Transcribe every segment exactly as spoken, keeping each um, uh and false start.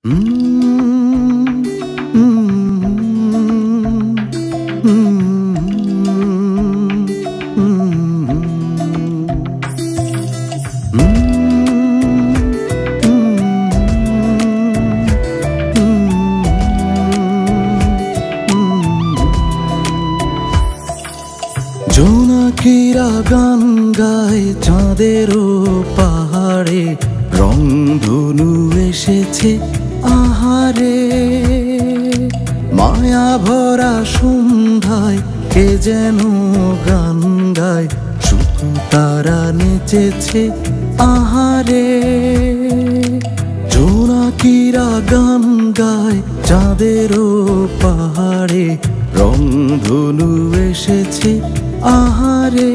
জোনাকিরা গান গায় চাঁদেরও পাহাড়ে, রংধনু এসেছে আহারে। মায়া ভরা সন্ধ্যায় কে যেন গান গায়, শুধু তারা নেচেছে আহারে। জোনাকিরা গান গায় চাঁদেরও পাহাড়ে, রংধনু এসেছে আহারে।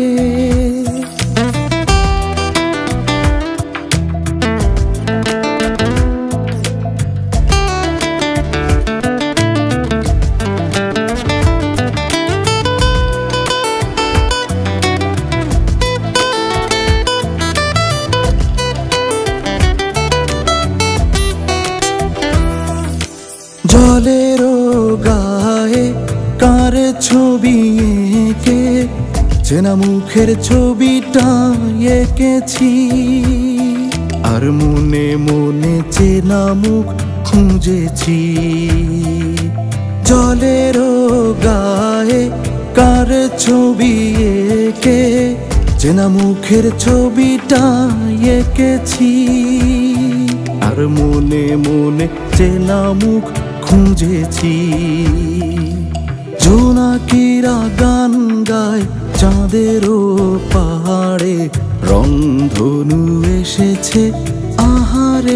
জলেরও গায়ে কার ছবি এঁকে, চেনা মুখের ছবিটা এঁকেছি। আর মনে মনে চেনা মুখ খুঁজেছি। জলেরও গায়ে কার ছবি এঁকে, চেনা মুখের ছবিটা এঁকেছি। আর মনে মনে চেনা মুখ খুঁজেছি। জোনাকিরা গান গায় চাঁদেরও পাহাড়ে, রংধনু এসেছে আহারে।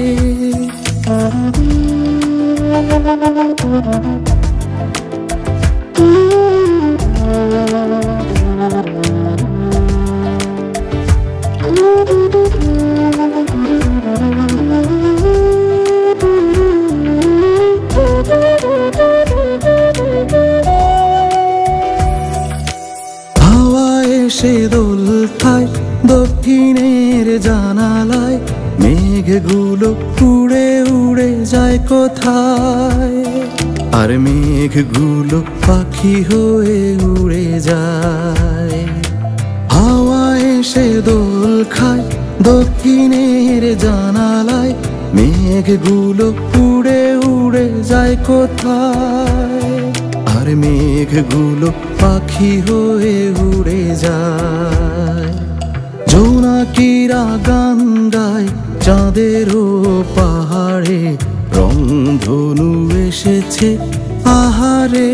সে দোল খায় দক্ষিণের জানালায়, মেঘগুলো উড়ে উড়ে যায় কোথায়। আর মেঘগুলো পাখি হয়ে উড়ে যায়। হাওয়ায় সে দোল খায় দক্ষিণের জানালায়, মেঘগুলো উড়ে উড়ে যায় কোথায়। আর মেঘগুলো পাখি হয়ে উড়ে যায়। জোনাকিরা গান গায় চাঁদেরও পাহাড়ে, রংধনু এসেছে আহারে।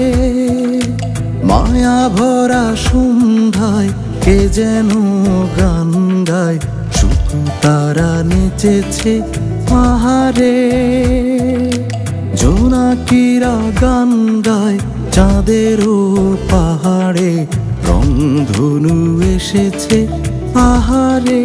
মায়া ভরা সন্ধ্যায় কে যেন গান গায়, শুধু তারা নেচেছে আহারে। জোনাকিরা গান গায় চাঁদেরও পাহাড়ে, রংধনু এসেছে আহারে।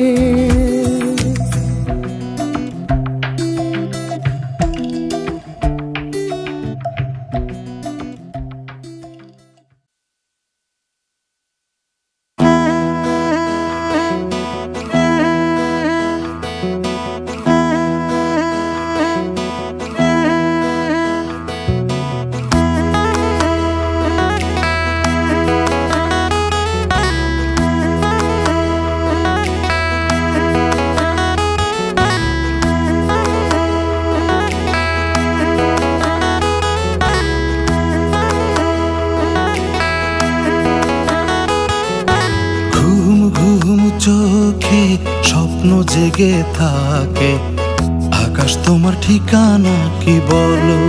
চোখে স্বপ্ন জেগে থাকে, আকাশ তোমার ঠিকানা কি বলো।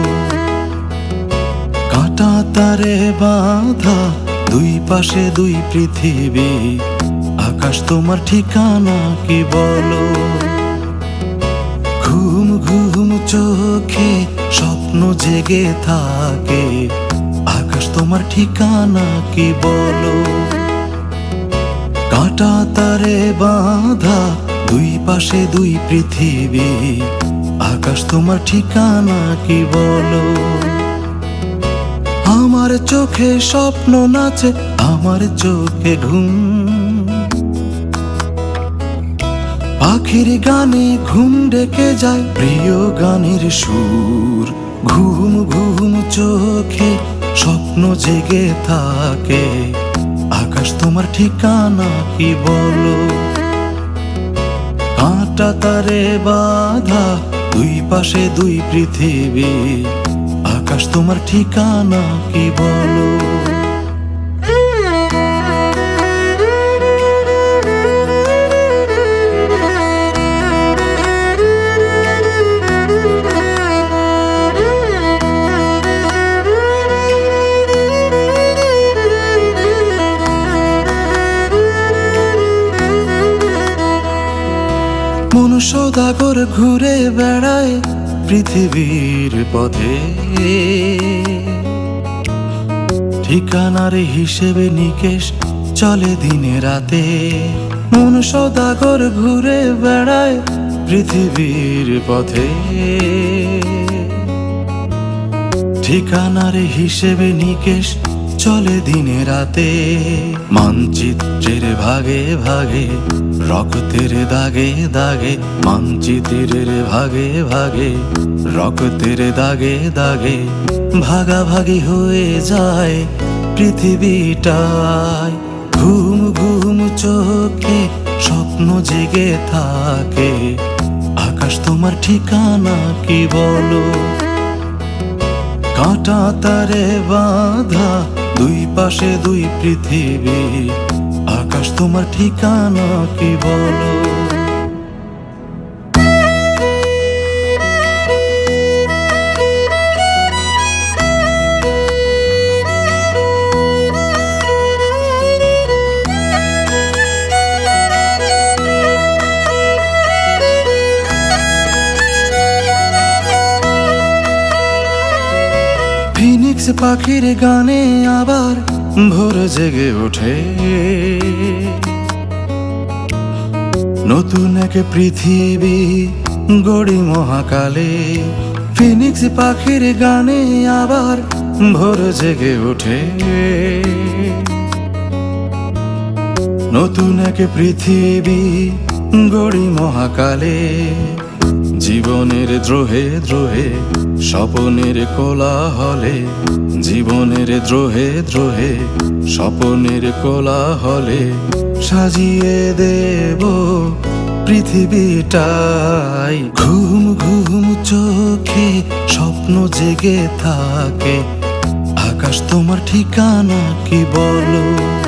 কাঁটা তারে বাঁধা দুই পাশে দুই পৃথিবী, আকাশ তোমার ঠিকানা কি বলো। ঘুম ঘুম চোখে স্বপ্ন জেগে থাকে, আকাশ তোমার ঠিকানা কি বলো। কাঁটা তারে বাঁধা দুই পাশে দুই পৃথিবী, আকাশ তোমার ঠিকানা কি বলো। আমার চোখে স্বপ্ন নাচে, আমার চোখে ঘুম। পাখির গানে ঘুম ডেকে যায়, প্রিয় গানের সুর। ঘুম ঘুম চোখে স্বপ্ন জেগে থাকে, আকাশ তোমার ঠিকানা কি বলো? কাঁটা তারে বাঁধা দুই পাশে দুই পৃথিবী, আকাশ তোমার ঠিকানা কি বলো? মন সদাগর ঘুরে বেড়ায় পৃথিবীর পথে, ঠিকানার হিসেবে নিকেশ চলে দিনে রাতে। মন সদাগর ঘুরে বেড়ায় পৃথিবীর পথে, ঠিকানার হিসেবে নিকেশ চলে দিনে রাতে। মানচিত্রের ভাগে ভাগে রক্তের দাগে দাগে, মানচিত্রের ভাগে ভাগে রক্তের দাগে দাগে ভাগাভাগি হয়ে যায় পৃথিবীটায়। ঘুম ঘুম চোখে স্বপ্ন জেগে থাকে, আকাশ তোমার ঠিকানা কি বলো? কাঁটা তারে বাঁধা দুই পাশে দুই পৃথিবী, আকাশ তোমার ঠিকানা কি বলো? ফিনিক্স পাখির গানে আবার ভোর জেগে ওঠে, নতুন এক পৃথিবী গড়ি মহাকালে। ফিনিক্স পাখির গানে আবার ভোর জেগে ওঠে, নতুন এক পৃথিবী গড়ি মহাকালে। জীবনের দ্রোহে দ্রোহে স্বপনের কোলাহলে, জীবনের দ্রোহে দ্রোহে স্বপনের কোলাহলে সাজিয়ে দেব পৃথিবীটাই। ঘুম ঘুম চোখে স্বপ্ন জেগে থাকে, আকাশ তোমার ঠিকানা কি বলো?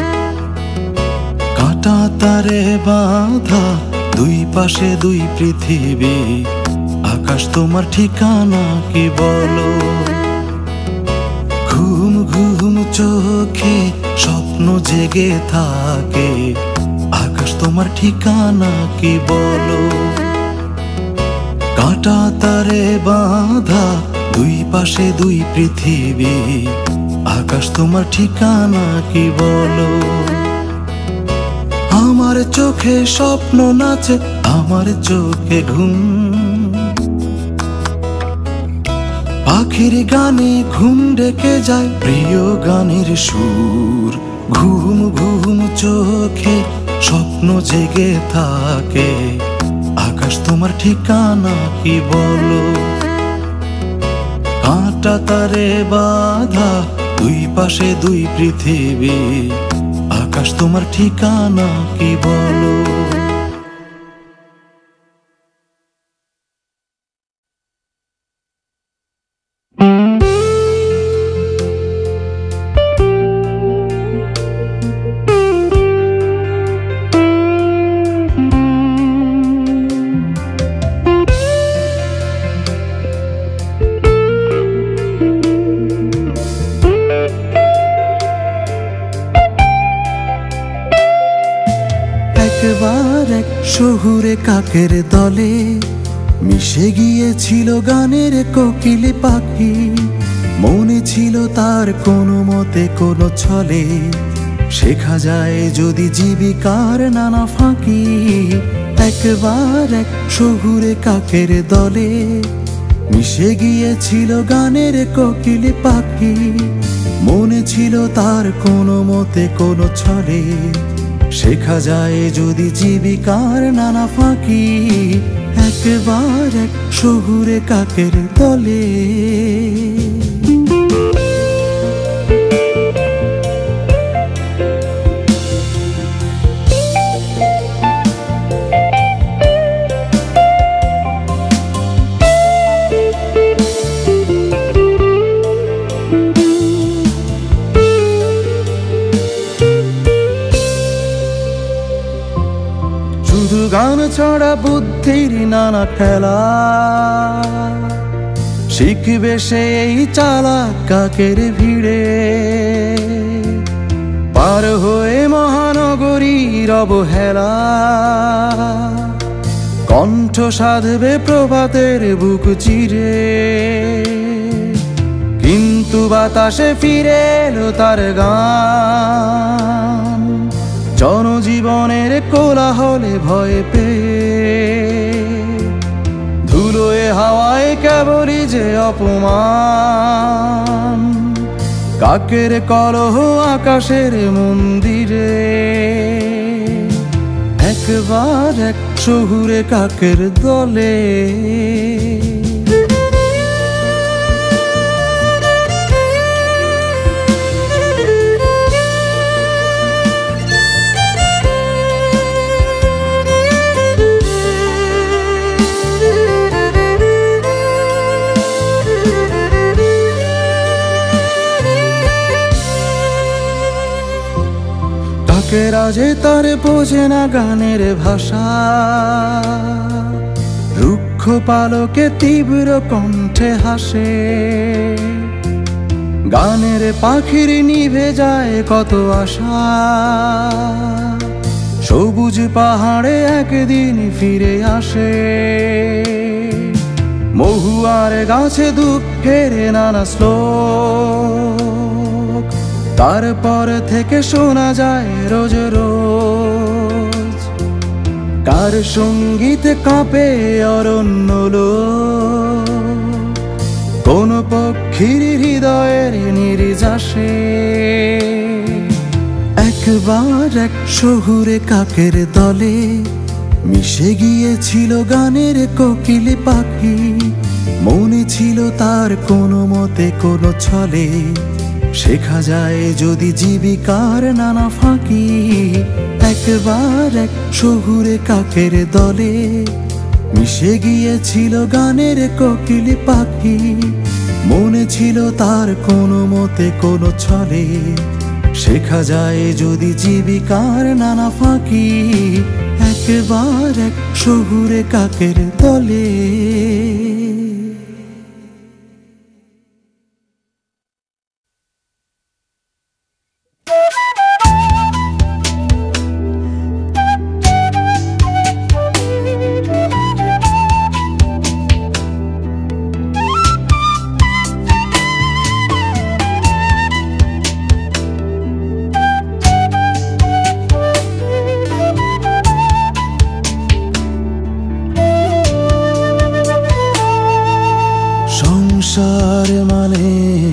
কাঁটা তারে বাঁধা দুই পাশে দুই পৃথিবী, আকাশ তোমার ঠিকানা কি বলো? ঘুম ঘুম চোখে স্বপ্ন জেগে থাকে, আকাশ তোমার ঠিকানা কি বলো? কাঁটা তারে বাঁধা দুই পাশে দুই পৃথিবী, আকাশ তোমার ঠিকানা কি বলো? আমার চোখে স্বপ্ন নাচে, আমার চোখে ঘুম। পাখির গানে ঘুম ডেকে যায়, প্রিয় গানের সুর। ঘুম ঘুম চোখে স্বপ্ন জেগে থাকে, আকাশ তোমার ঠিকানা কি বলো? কাঁটা তারে বাঁধা দুই পাশে দুই পৃথিবী, আকাশ তোমার ঠিকানা কি বলো? একবার এক শহুরে কাকের দলে মিশে গিয়েছিল গানের কোকিল পাখি। মনে ছিল তার কোনো মতে কোনো ছলে শেখা যায় যদি জীবিকার নানা ফাঁকি। একবার এক শহুরে কাকের দলে মিশে গিয়েছিল গানের কোকিল পাখি। মনে ছিল তার কোনো মতে কোনো ছলে শেখা যায় যদি জীবিকার নানা ফাঁকি, একবার এক শহুরে কাকের দলে। শুধু গান ছড়া বুদ্ধির নানা খেলা, শিখবে সে এই চালাক কাকের ভিড়ে। পার হয়ে মহানগরীর অবহেলা, কণ্ঠ সাধবে প্রভাতের বুক চিরে। কিন্তু বাতাসে ফিরে এলো তার গান, জনজীবনের কোলাহলে ভয় পেয়ে। ধুলোয় হাওয়ায় কেবলই যে অপমান, কাকের কলহ আকাশের মন্দিরে। একবার এক শহুরে কাকের দলে। রাজে তার বোঝে না গানের ভাষা, রুক্ষ পালকে তীব্র কণ্ঠে হাসে। গানের পাখির নিভে যায় কত আশা, সবুজ পাহাড়ে একদিন ফিরে আসে। মহুয়ার গাছে দুঃখের নানা শ্লোক, তারপর থেকে শোনা যায় রোজ রোজ। কার সঙ্গীতে কাঁপে অরণ্য লোক, কোন পক্ষীর হৃদয়ের নির্যাসে। একবার এক শহুরে কাকের দলে মিশে গিয়েছিল গানের কোকিল পাখি। মনে ছিল তার কোনো মতে কোনো ছলে, শেখা যায় যদি জীবিকার নানা ফাঁকি। একবার এক শহুরে কাকের দলে মিশে গিয়েছিল গানের কোকিল পাখি। মনে ছিল তার কোনো মতে কোনো ছলে, শেখা যায় যদি জীবিকার নানা ফাঁকি। একবার এক শহুরে কাকের দলে। সংসার মানে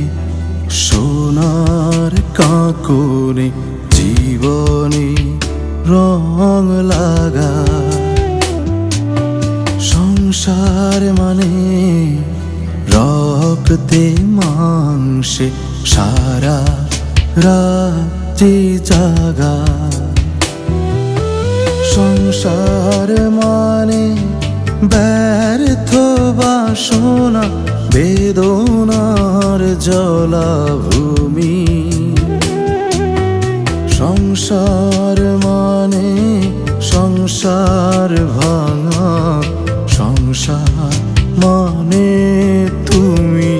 সোনার কাঁকনে জীবনে রং লাগা। সংসার মানে রক্তে মাংসে সারা রাতে জাগা। সংসার মানে ব্যর্থ বাসনা বেদনার জলাভূমি। সংসার মানে সংসার ভাঙা, সংসার মানে তুমি।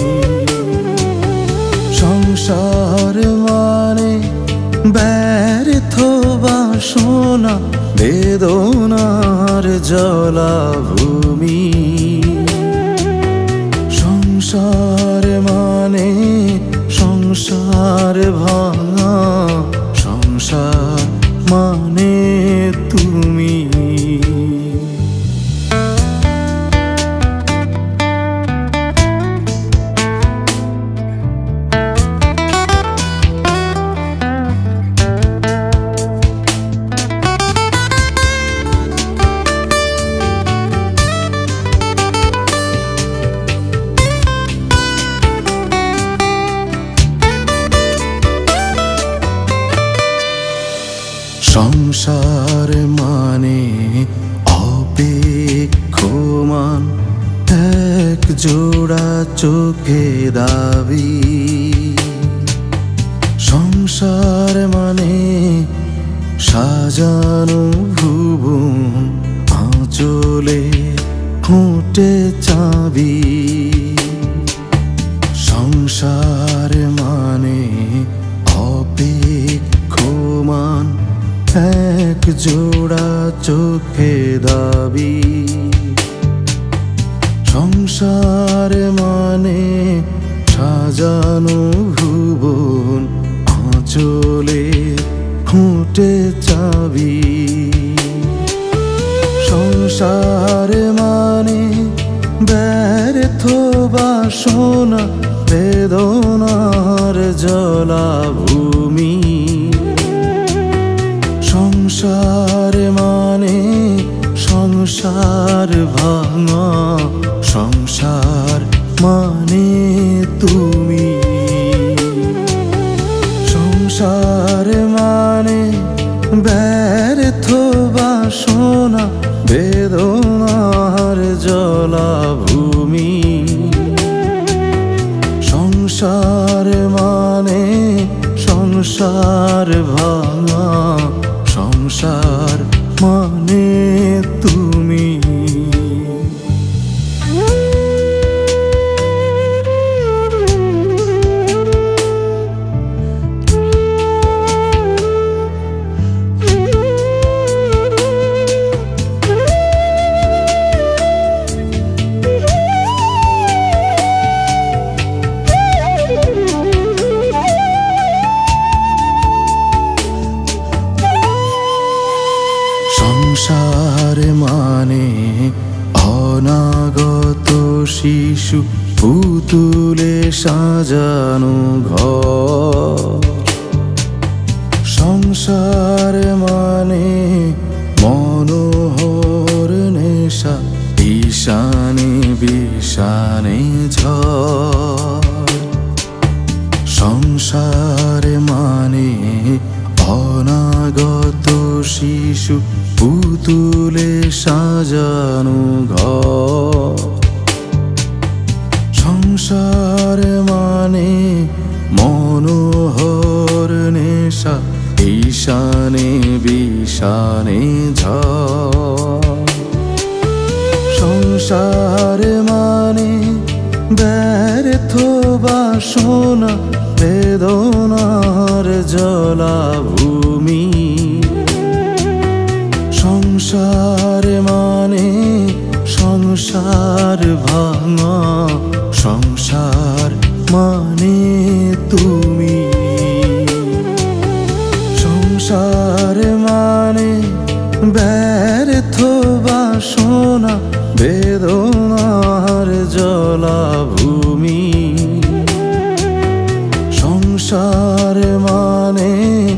সংসার মানে ব্যর্থ বাসনা বেদনার জলাভূমি। সংসার মানে সংসার ভাঙা, সংসার মানে তুমি। সংসার মানে অপেক্ষমান এক জোড়া চোখে দাবি। সংসার মানে সাজানো ভুবন আঁচলে খুঁটে চাবি। সংসার মানে অপেক্ষমান এক জোড়া চোখে দাবি। সংসার মানে সাজানো ভুবন আঁচলে খুঁটে চাবি। সংসার মানে ব্যর্থ বাসনা বেদনার জলাভূমি। সংসার মানে সংসার ভাঙা, সংসার মানে তুমি। সংসার মানে ব্যর্থ বাসনা বেদনার জলাভূমি। সংসার মানে সংসার ভাঙা, সংসার মানে তুমি। সংসার মানে অনাগত শিশু পুতুলে সাজানো ঘর। সংসার মানে মনোহর নেশা ঈশানে বিষানে ঝড়। সংসার মানে অনাগত শিশু পুতুলে সাজানো ঘর। সংসার মানে মনোহর নেশা ঈশানে বিষানে ঝড়। সংসার মানে ব্যর্থ বাসনা বেদনার জলাভূমি। সংসার মানে সংসার ভাঙা, সংসার মানে তুমি। সংসার মানে ব্যর্থ বাসনা বেদনার জলাভূমি। সংসার মানে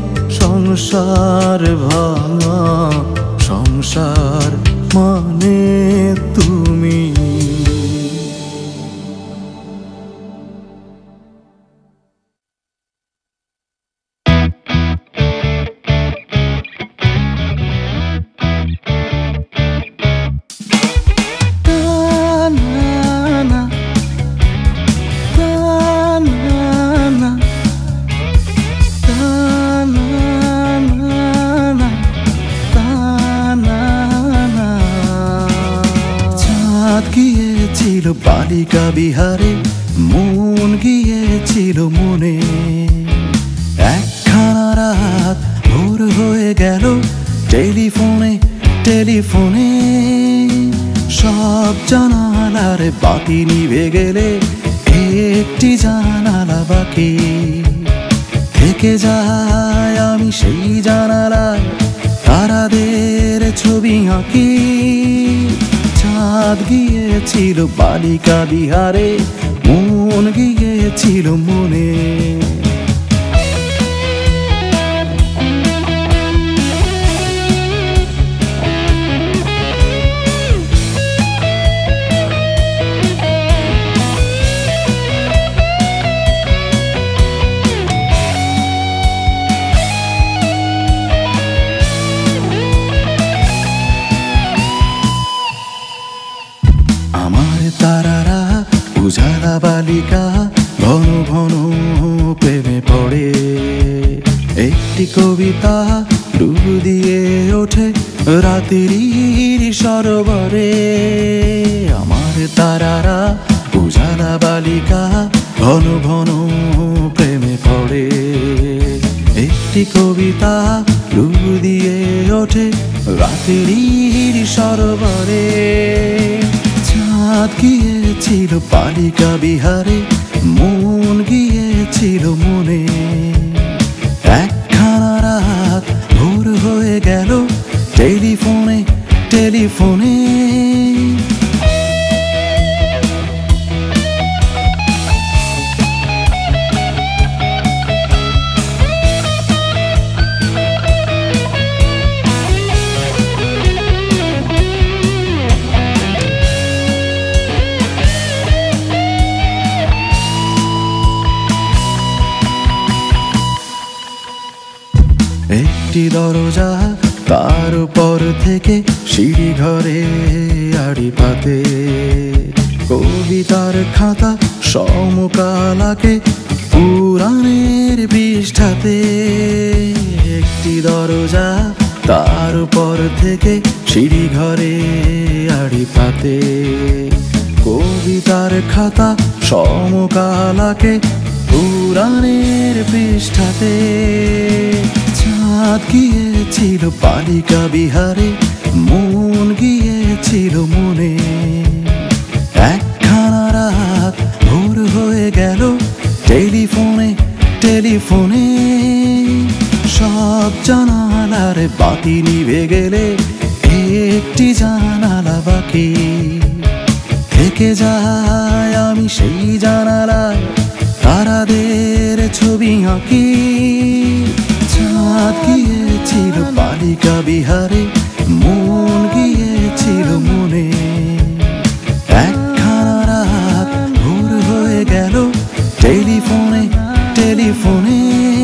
সংসার ভাঙা, সংসার মানে তুমি। বালিকা বিহারে মন গিয়েছিল মনে। একখানা রাত ভোর হয়ে গেল টেলিফোনে টেলিফোনে। সব জানালার বাতি নিভে গেলে একটি জানালা বাকি থেকে যায়। আমি সেই জানালায় তারাদের ছবি আঁকি। চাঁদ গিয়েছিল বালিকা বিহারে মন গিয়েছিল মনে। তারারা উজালা বালিকা ঘন ঘন প্রেমে পড়ে। একটি কবিতা ডুব দিয়ে ওঠে রাতের সরোবরে। আমার তারারা উজালা বালিকা ঘন ঘন প্রেমে পড়ে। একটি কবিতা ডুব দিয়ে ওঠে রাতের সরোবরে। চাঁদ গিয়েছিল বালিকা বিহারে, মন গিয়েছিল মনে। একখানা রাত ভোর হয়ে গেল টেলিফোনে টেলিফোনে। একটি দরজা, তার উপর থেকে সিঁড়ি ঘরে আড়ি পাতে। কবিতার খাতা সমকালাকে পুরাণের পৃষ্ঠাতে। একটি দরজা, তার উপর থেকে সিঁড়ি ঘরে আড়ি পাতে। কবিতার খাতা সমকালাকে পুরাণের পৃষ্ঠাতে। চাঁদ গিয়েছিল বালিকা বিহারে, মন গিয়েছিল মনে। একখানা রাত ভোর হয়ে গেল টেলিফোনে টেলিফোনে। সব জানালার বাতি নিভে গেলে একটি জানালা বাকি থেকে যায়। আমি সেই জানালায় তারাদের ছবি আঁকি। চাঁদ গিয়েছিল বালিকা বিহারে, মন গিয়েছিল মনে। একখানা রাত ভোর হয়ে গেল টেলিফোনে টেলিফোনে।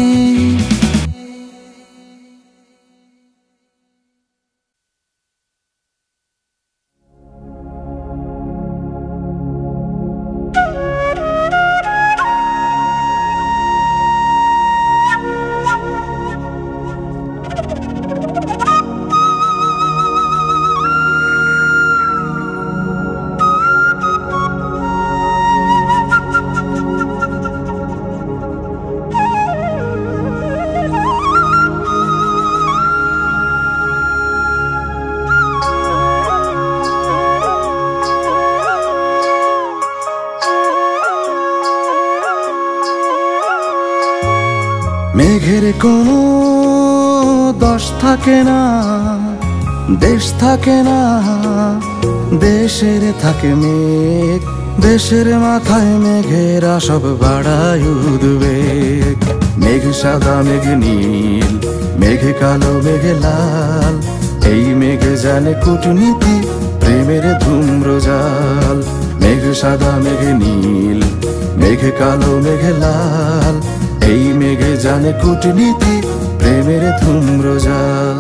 মেঘের কোনো দোষ থাকে না, দেশ থাকে না। দেশের থাকে মেঘ, দেশের মাথায় মেঘেরা সব বাড়ায় উদ্বেগ। মেঘ সাদা মেঘ নীল, মেঘে কালো মেঘে লাল। এই মেঘ জানে কূটনীতি, প্রেমের ধূম্রজাল। মেঘ সাদা মেঘে নীল, মেঘে কালো মেঘে লাল। এই মেঘে জানে কূটনীতি, প্রেমের ধূম্রজাল।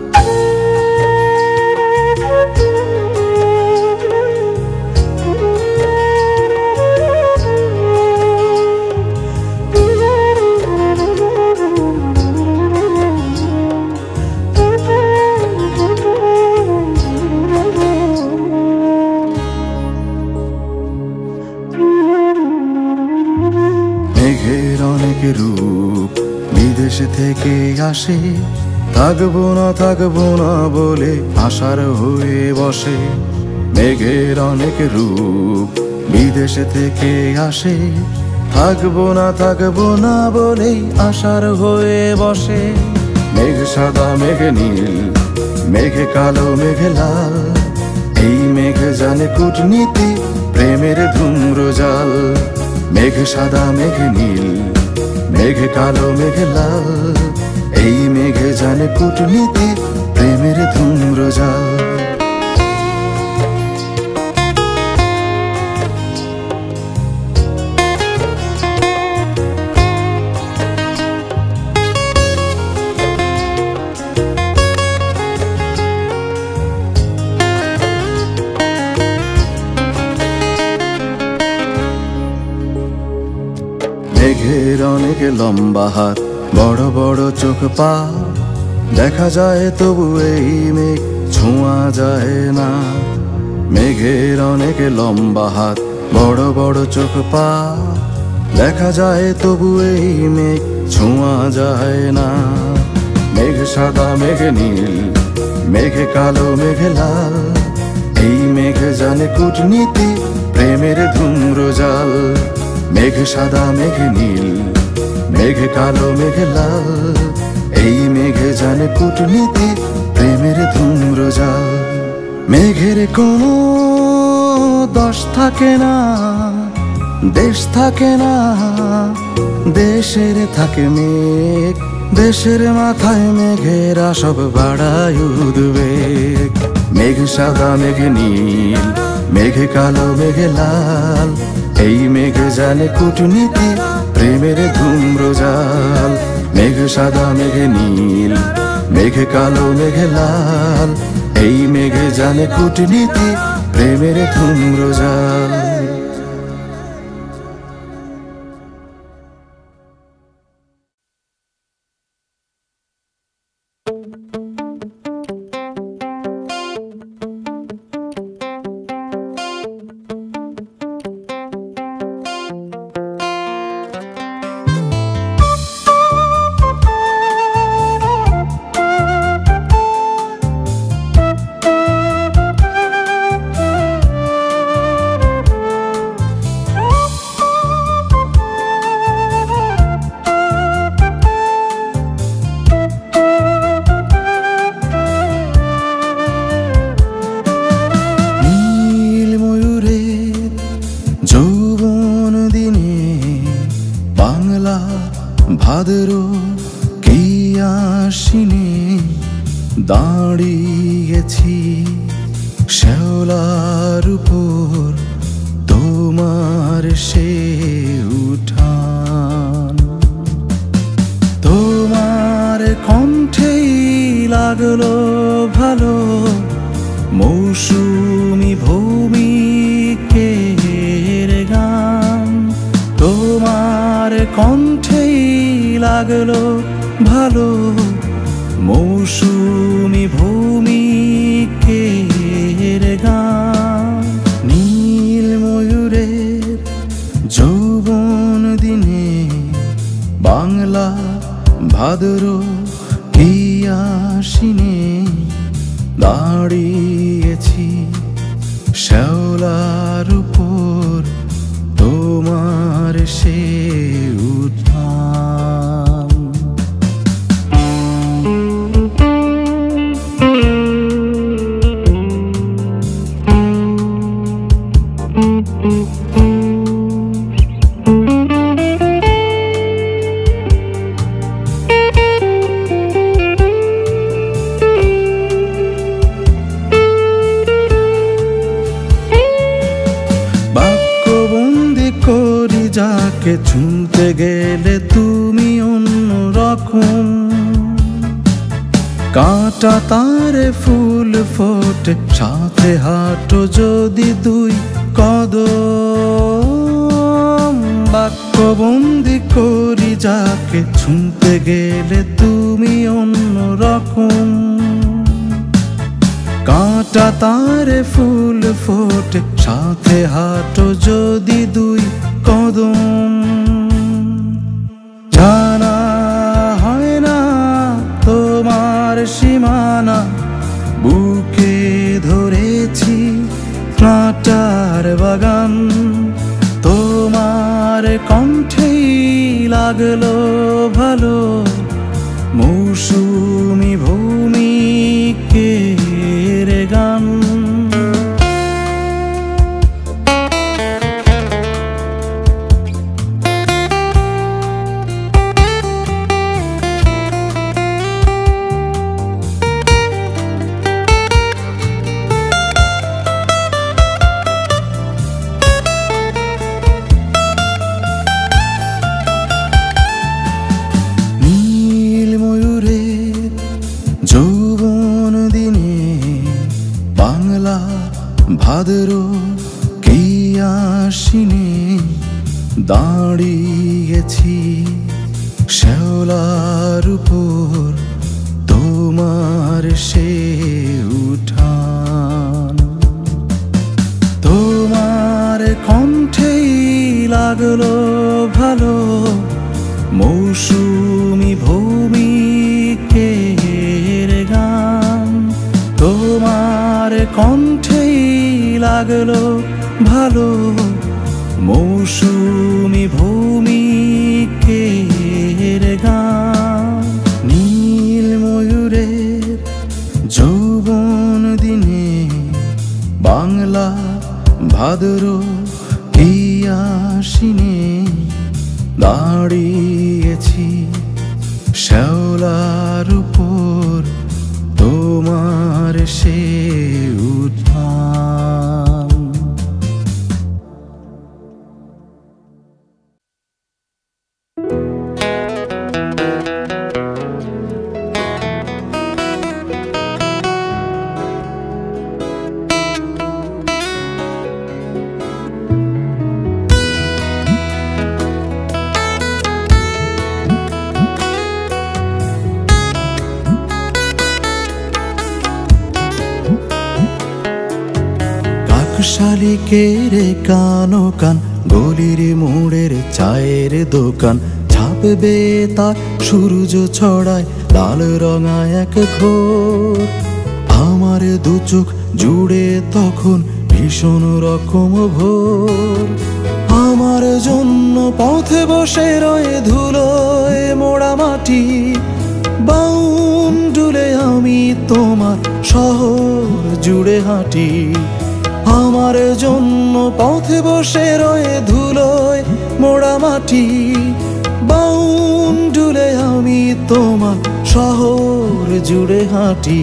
মেঘের অনেক রূপ বিদেশ থেকে আসে, থাকবো না থাকবো না বলে আশার হয়ে বসে। মেঘের অনেক রূপ বিদেশ থেকে আসে, থাকবো না থাকবো না বলেই আশার হয়ে বসে। মেঘ সাদা মেঘ নীল, মেঘে কালো মেঘে লাল। এই মেঘ জানে কূটনীতি, প্রেমের ধূম্রজাল। মেঘ সাদা মেঘ নীল, মেঘে কালো মেঘে লাল। এই মেঘে জানে কূটনীতি, প্রেমের ধূম্রজাল। মেঘের অনেক লম্বা হাত, বড় বড় চোখ পা, দেখা যায় তবু এই মেঘ ছোঁয়া যায় না। মেঘের অনেক লম্বা হাত, বড় বড় চোখ পা, দেখা যায় তবু এই মেঘ ছোঁয়া যায় না। মেঘ সাদা মেঘ নীল, মেঘে কালো মেঘে লাল, এই মেঘ জানে কূটনীতি প্রেমের ধূম্রজাল। মেঘ সাদা মেঘ নীল, মেঘে কালো মেঘে লাল, এই মেঘে জানে কূটনীতি প্রেমের ধূম্রজাল। মেঘের কোনো দোষ থাকে না, দেশ থাকে না, দেশের থাকে মেঘ, দেশের মাথায় মেঘেরা সব বাড়ায় উদ্বেগ। মেঘ সাদা মেঘ নীল, মেঘে কালো মেঘে লাল, এই মেঘ জানে কূটনীতি প্রেমের ধূম্রজাল। মেঘ সাদা মেঘে নীল, মেঘে কালো মেঘে লাল, এই মেঘ জানে কূটনীতি প্রেমের ধূম্রজাল। ভাদ্র কি আশ্বিনে দাঁড়িয়েছি শ্যাওলার উপর, তোমার সে উঠান। তোমার কণ্ঠেই লাগলো ভালো মৌসুমি ভৌমিকের গান। তোমার কণ্ঠেই লাগলো ভালো মৌসুমি ভৌমিকের গান। নীল ময়ূরের যৌবন দিনে বাংলা ভাদ্র কি আশ্বিনে দাঁড়িয়েছি শ্যাওলার উপর, তোমার সে উঠান। যাকে ছুঁতে গেলে তুমি অন্য রকম, কাঁটা তারে ফুল ফোটে সাথে হাঁটো যদি দুই কদম। বাক্যবন্দি করি যাকে ছুঁতে গেলে তুমি অন্য রকম, কাঁটা তারে ফুল ফোটে সাথে হাঁটো যদি দুই কদম। জানা হয় না তোমার সীমানা, বুকে ধরেছি কাঁটার বাগান। তোমার কণ্ঠেই লাগলো ভালো মৌসুমি ভৌমিকের গান। যৌবন দিনে বাংলা ভাদ্র কি আশ্বিনে দাঁড়িয়েছি শ্যাওলার উপর তোমার সে উঠান। তোমার কণ্ঠেই লাগলো ভালো মৌসুমি ভৌমিকের গান। তোমার কণ্ঠেই লাগলো ভালো মৌসুমি ভৌমিকের গান। নীল ময়ূরের যৌবন দিনে বাংলা ভাদ্র কি আশ্বিনে দাঁড়িয়েছি শ্যাওলার উপর তোমার সে উঠান। শালিকের কানো কান গলির মোড়ের চায়ের দোকান ছাপবে তার সূর্য ছড়ায় লাল রঙা এক ঘোর। আমার দু চোখ জুড়ে তখন ভীষণ রকম ভোর। আমার জন্য পথে বসে রয়ে ধুলোয় মোড়া মাটি বাউন্ডুলে আমি তোমার শহর জুড়ে হাঁটি। আমার জন্য পথে বসে রয়ে ধুলোয় মোড়া মাটি বাউন্ডুলে আমি তোমার শহর জুড়ে হাঁটি।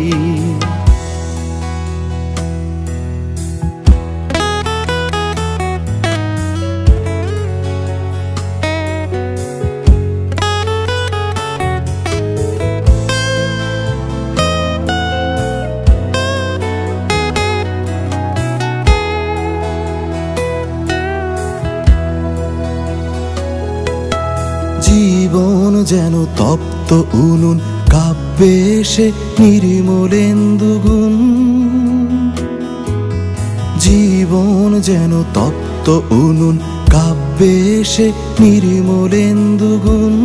জীবন যেন তপ্ত উনুন কাব্যে সে নির্মলেন্দু গুণ। জীবন যেন তপ্ত উনুন কাব্যে সে নির্মলেন্দু গুণ।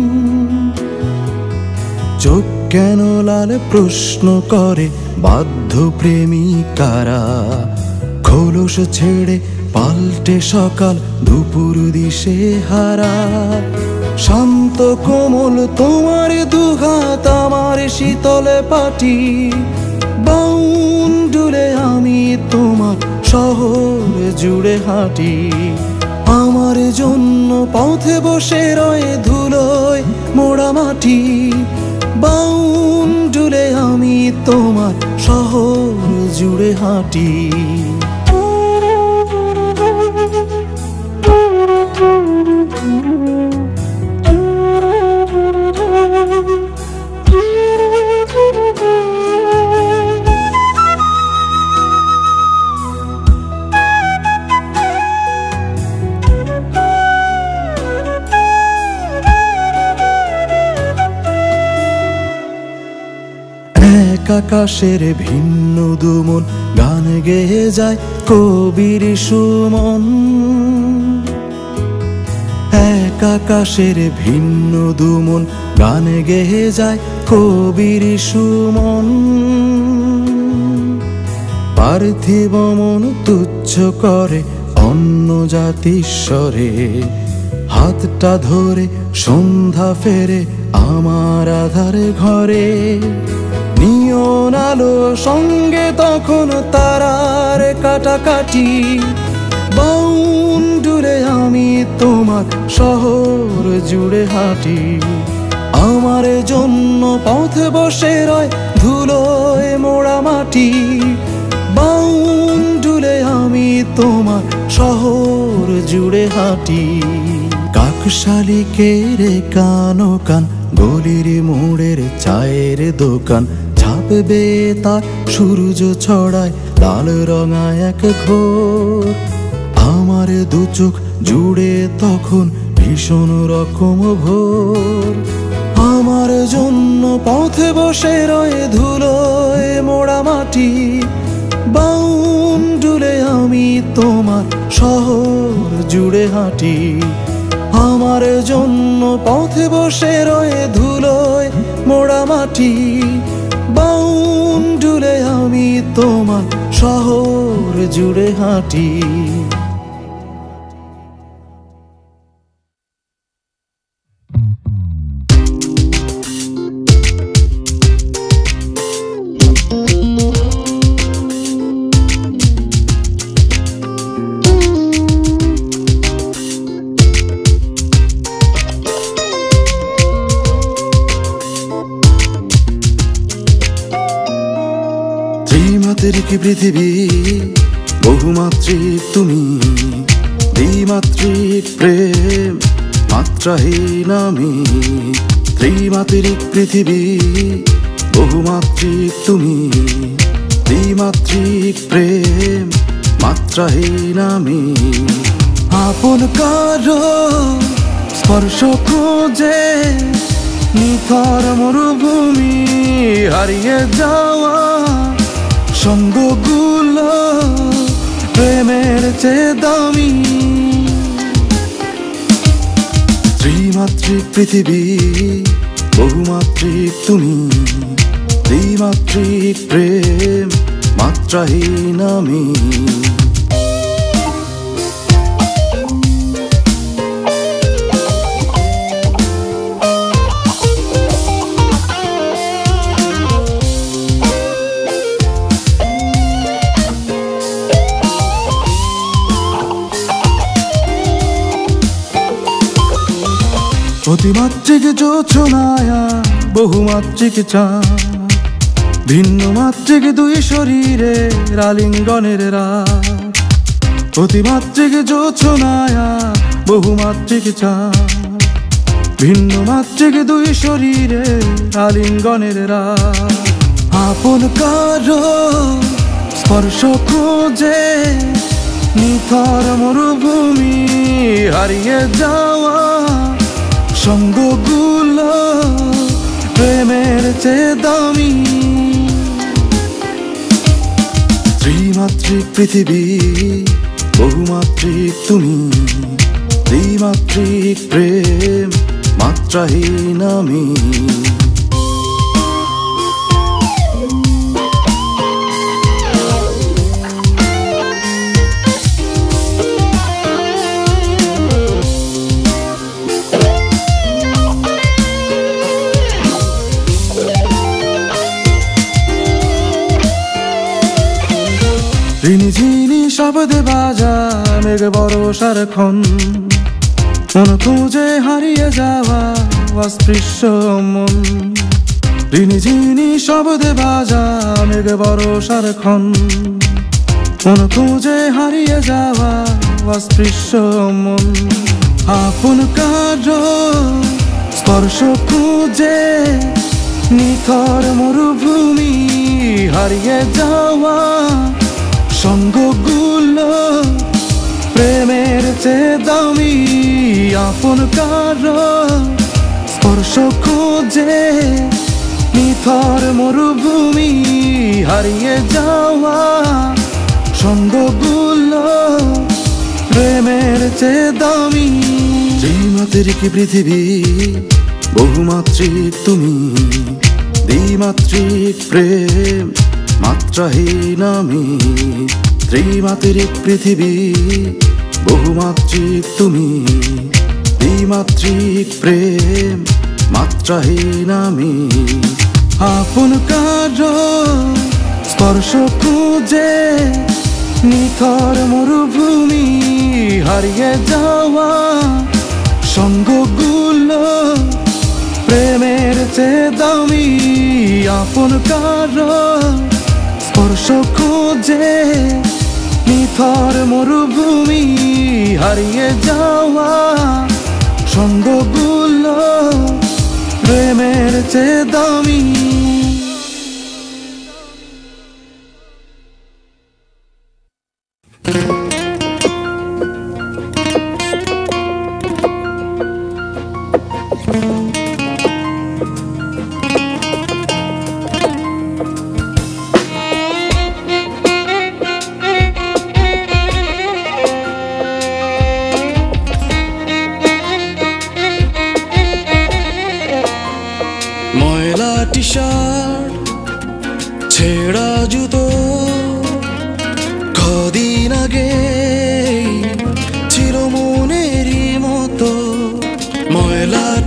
চোখ কেন লাল প্রশ্ন করে বাধ্য প্রেমিকারা খোলস ছেড়ে পাল্টে সকাল দুপুর দিশে হারা। শান্ত কোমল তোমার দুঘাত আমার শীতল পাটি বাউন্ডুলে আমি তোমার শহর জুড়ে হাঁটি। আমার জন্য পথে বসে রয়ে ধুলোয় মোড়া মাটি বাউন্ডুলে আমি তোমার শহর জুড়ে হাঁটি। আকাশের ভিন্ন দুমন গান গেয়ে যায় কবির সুমন। এক আকাশের ভিন্ন দুমন গান গেয়ে যায় কবির সুমন। পার্থিব মন তুচ্ছ করে অন্য জাতিস্বরে হাতটা ধরে সন্ধ্যা ফেরে আমার আধার ঘরে। নিয়ন আলো সঙ্গে তখন তারার কাটাকাটি বাউন্ডুলে আমি তোমার শহর জুড়ে হাঁটি। আমার জন্য পথে বসে রয় ধুলোয় মোড়া মাটি বাউন্ডুলে আমি তোমার শহর জুড়ে হাঁটি। কাকশালিকের কানো কান গলির মোড়ের চায়ের দোকান ছাপবে তার সূর্য ছড়ায় লাল রঙা এক ঘোর। আমার দু চোখ জুড়ে তখন ভীষণ রকম ভোর। আমার জন্য পথে বসে রয়ে ধুলোয় মোড়া মাটি, বাউন্ডুলে আমি তোমার শহর জুড়ে হাঁটি। আমার জন্য পথে বসে রয়ে ধুলোয় মোড়া মাটি, বাউন্ডুলে আমি তোমার শহর জুড়ে হাঁটি। ত্রিমাত্রিক পৃথিবী, বহুমাত্রিক তুমি, দ্বিমাত্রিক প্রেম, মাত্রাহীন আমি। ত্রিমাত্রিক পৃথিবী, বহুমাত্রিক তুমি, দ্বিমাত্রিক প্রেম, মাত্রাহীন আমি। আপন কারো স্পর্শ খোঁজে নিথর মরুভূমি, হারিয়ে যাওয়া সঙ্গগুলো প্রেমের চেয়ে দামি। ত্রিমাত্রিক পৃথিবী, বহুমাত্রিক তুমি, দ্বিমাত্রিক প্রেম, মাত্রাহীন আমি। অতিমাত্রিক জোছনায়া বহুমাত্রিক চাঁদ, ভিন্ন মাত্রিক দুই শরীরের আলিঙ্গনের রাত। অতিমাত্রিক জোছনায়া বহুমাত্রিক চাঁদ, ভিন্ন মাত্রিক দুই শরীরের আলিঙ্গনের রাত। আপন কারো স্পর্শ খোঁজে নিথর মরুভূমি, হারিয়ে যাওয়া সঙ্গগুলো প্রেমের চেয়ে দামি। ত্রিমাত্রিক পৃথিবী, বহুমাত্রিক তুমি, দ্বিমাত্রিক প্রেম, মাত্রাহীন আমি। ঝিনি শব্দে বাজা মেঘ বরষার ক্ষণ, মন খুঁজে হারিয়ে যাওয়া অস্পৃশ্য মন। ঝিনি ঝিনি শব্দে বাজা মেঘ বরষার ক্ষণ, মন খুঁজে হারিয়ে যাওয়া অস্পৃশ্য মন। আপন কারো স্পর্শ খুঁজে নিথর মরুভূমি, হারিয়ে যাওয়া সঙ্গগুলো প্রেমের চেয়ে দামি। আপন কারো স্পর্শ খোঁজে নিথর মরুভূমি, হারিয়ে যাওয়া সঙ্গগুলো প্রেমের চেয়ে দামি। ত্রিমাত্রিক পৃথিবী, বহুমাত্রিক তুমি, দ্বিমাত্রিক প্রেম, মাত্রাহীন আমি। ত্রিমাত্রিক পৃথিবী, বহুমাত্রিক তুমি, দ্বিমাত্রিক প্রেম, মাত্রাহীন আমি। আপন কারো স্পর্শ খুঁজে নিথর মরুভূমি, হারিয়ে যাওয়া সঙ্গগুলো প্রেমের চেয়ে দামি। আপন কারো স্পর্শ খোঁজে নিথর মরুভূমি, হারিয়ে যাওয়া সঙ্গগুলো প্রেমের চেয়ে দামি।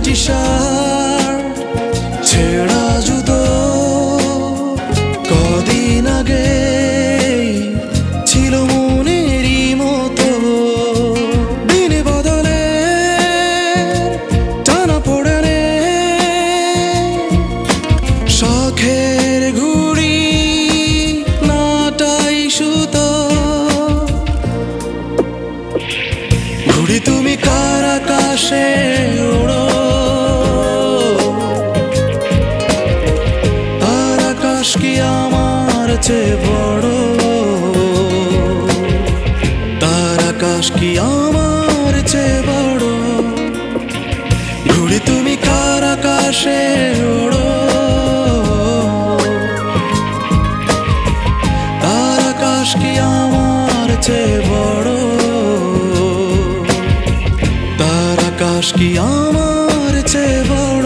টি শার্ট ছেঁড়া জুতো কদিন আগে ছিল মনেরই মতো দিন বদলে টানা পড়ে শখের ঘুড়ি নাটাই সুতো ঘুড়ি তুমি কার আকাশে ওড়ো আর আকাশ কি আমার চেয়ে বড় তার আকাশ কি আমার চেয়ে বড় ঘুড়ি তুমি কার আকাশে ওড়ো তার আকাশ কি আমার চেয়ে বড় তার আকাশ কি আমার চেয়ে বড়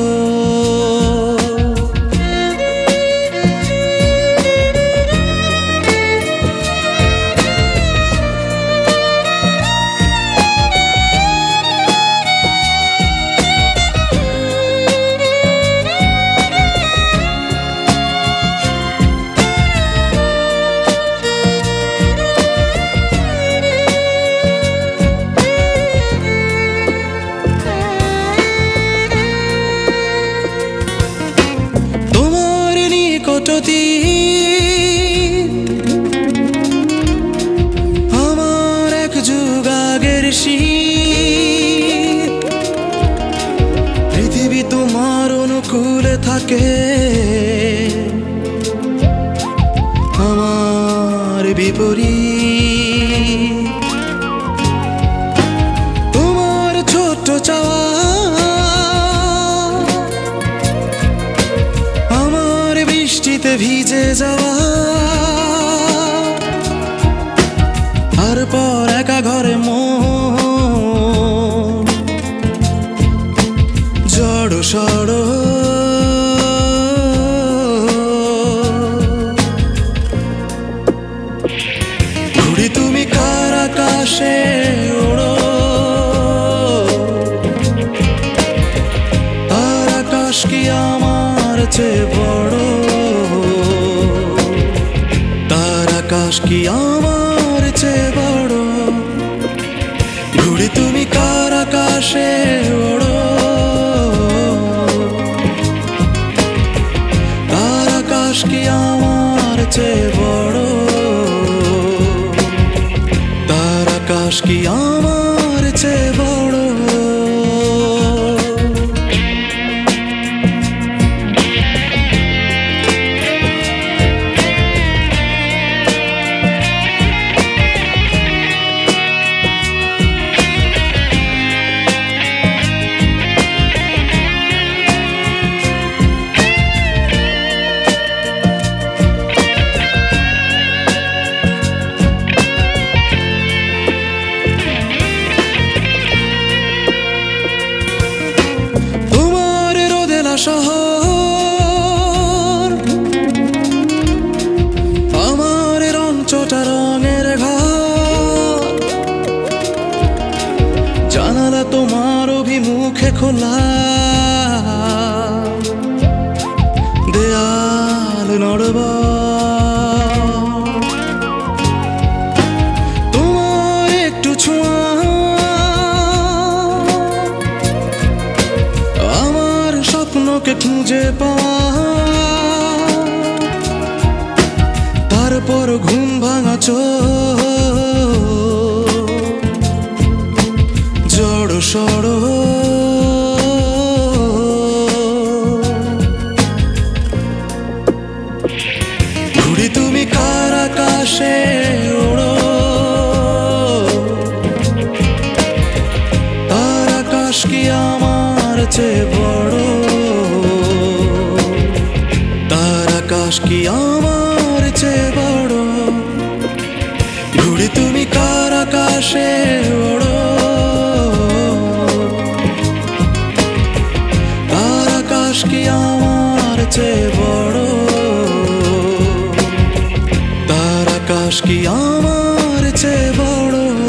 আমার এক যুগ আগের শীত পৃথিবী তোমার অনুকূলে থাকে আমার বিপরীত তোমার ছোট্ট চাওয়া বৃষ্টিতে ভিজে যাওয়া তারপর একা ঘরে মন জড় সড় ঘুড়ি তুমি কার আকাশে ওড়ো আর আকাশ কি আমার চেয়ে বড় তার আকাশ কি আমার চেয়ে বড় ঘুড়ি তুমি কার আকাশে ওড়ো তার আকাশ কি আমার চেয়ে বড় তার আকাশ কি আমার চেয়ে বড় শহর আমার রংচটা রঙের ঘর জানালা তোমার অভিমুখে খোলা দেয়াল নড়বা তোমার একটু ছোঁয়া স্বপ্নকে খুঁজে পাওয়া তারপর ঘুম ভাঙা চোখ জড় সড় ঘুড়ি তুমি কার আকাশে ওড়ো তার আকাশ কি আমার চেয়ে বড় তার আকাশ কি আমার চেয়ে বড় ঘুড়ি তুমি কার আকাশে ওড়ো তার আকাশ কি আমার চেয়ে বড় তার আকাশ কি আমার চেয়ে বড়।